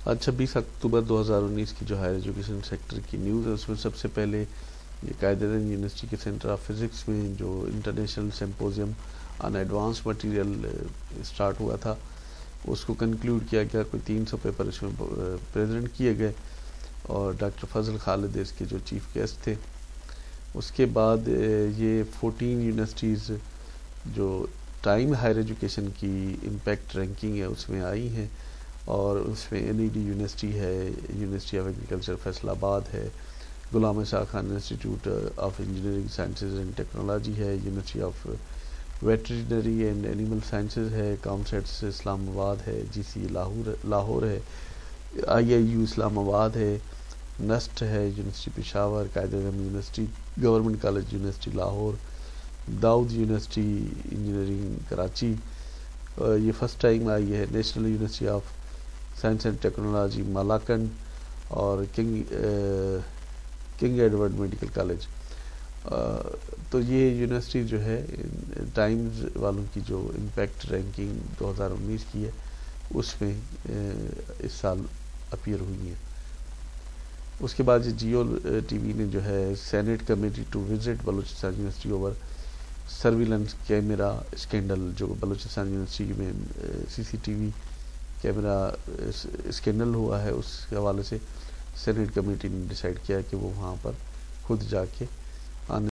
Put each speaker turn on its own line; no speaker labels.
آج 26 اکتوبر 2019 کی جو ہائر ایجوکیشن سیکٹر کی نیوز ہے، اس میں سب سے پہلے یہ قائدین یونیورسٹی کے سینٹر آف فزکس میں جو international symposium on advance material start ہوا تھا، اس کو کنکلیوڈ کیا گیا. کوئی 300 پیپر اس میں پریزنٹ کیے گئے اور ڈاکٹر فضل خالد اس کے جو چیف گیسٹ تھے. اس کے بعد یہ 14 یونیورسٹیز جو ٹائم ہائر ایجوکیشن کی امپیکٹ رینکنگ ہے اس میں آئی ہیں، اور اس میں NED یونیورسٹی ہے، university of agriculture Faisalabad ہے، Ghulam Shah Khan institute of engineering sciences and technology ہے، university of veterinary and animal sciences ہے، کامسیٹس اسلام آباد ہے، GC لاہور ہے، IIU اسلام آباد ہے، نسٹ ہے university Peshawar, Quaid Azam university, government college university Lahore, Dawood university engineering Karachi. یہ فرسٹ ٹائم آئی ہے. National university of science and technology Malakand اور کنگ ایڈورڈ میڈیکل کالج. تو یہ یونیورسٹی جو ہے ٹائمز والوں کی جو امپیکٹ رینکنگ 2019 کی ہے اس میں اس سال اپیئر ہوئی ہیں. اس کے بعد جیو TV نے جو ہے senate committee to visit Balochistan university over surveillance camera scandal, جو بلوچستان یونیورسٹی میں CCTV کیمرہ اسکینڈل ہوا ہے، اس کے حوالے سے سینٹ کمیٹی نے ڈیسائیڈ کیا کہ وہ وہاں پر خود جا کے